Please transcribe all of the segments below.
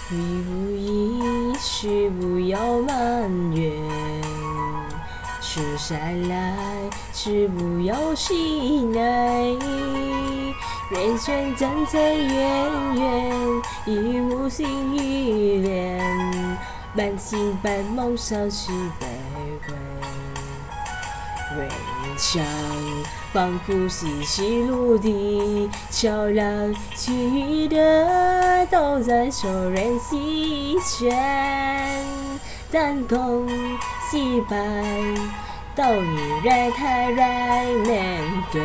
你无意是不要埋怨，说善来是不要气馁。人生站在远远，已无心于恋，半醒半梦少时悲回。人生仿佛是西路的桥梁，其余的都在受人席卷。但共惜败，都已然太然面对。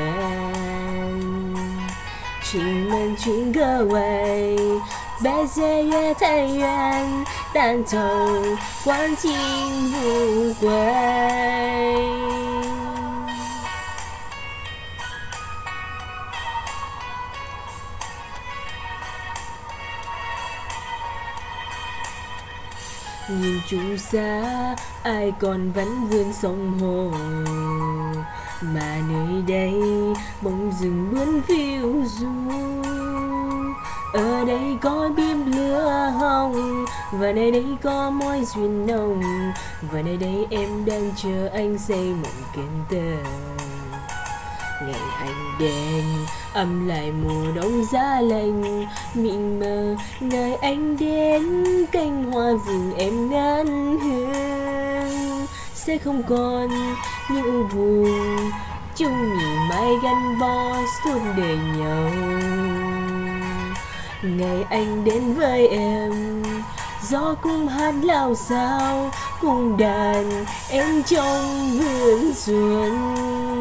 群门群各位，白雪月太远，但头还情不归。Nhìn chu xa, ai còn vẫn vươn sông hồ, mà nơi đây bỗng dừng luôn phiêu du. Ở đây có bếp lửa hồng, và nơi đây có mối duyên nồng, và nơi đây em đang chờ anh xây một kiên tường. Ngày anh đến âm lại mùa đông giá lạnh, mịn mờ ngày anh đến cánh hoa vườn em ngát hương. Sẽ không còn những u buồn, chung nhìn mãi gắn bó suốt đời nhau. Ngày anh đến với em, gió cũng hát lao sao, cùng đàn em trong vườn xuân.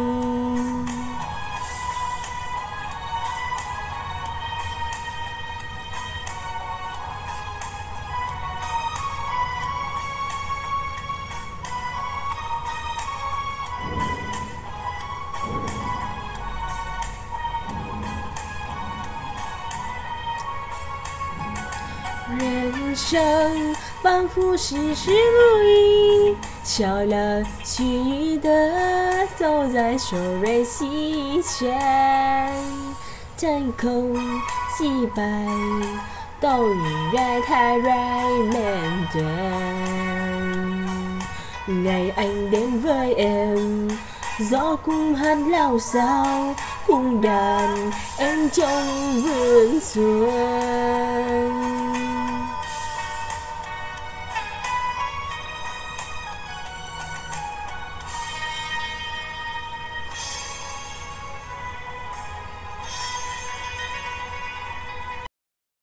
人生仿佛事事如意，少了其余的都在受人席卷。但空惜败，都已然太然面对。Ngày anh đến với em, gió cũng hát lao sao, cùng đàn em trong vườn xuân.